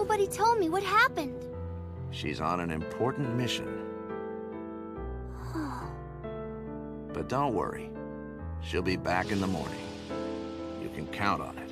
Nobody told me what happened. She's on an important mission. But don't worry. She'll be back in the morning. You can count on it.